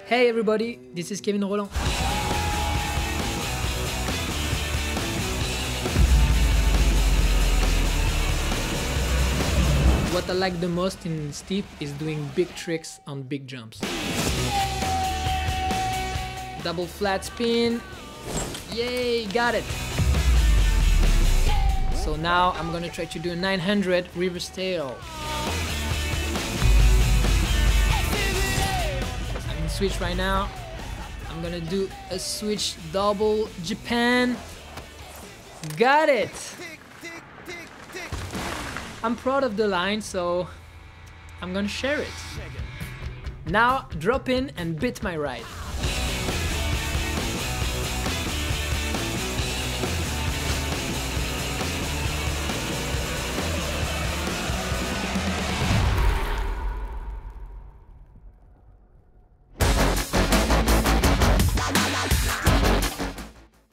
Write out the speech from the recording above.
Hey everybody, this is Kevin Rolland. What I like the most in steep is doing big tricks on big jumps. Double flat spin. Yay, got it. So now I'm gonna try to do a 900 reverse tail. I'm in switch right now. I'm gonna do a switch double Japan. Got it. I'm proud of the line, so I'm gonna share it. Now drop in and beat my ride.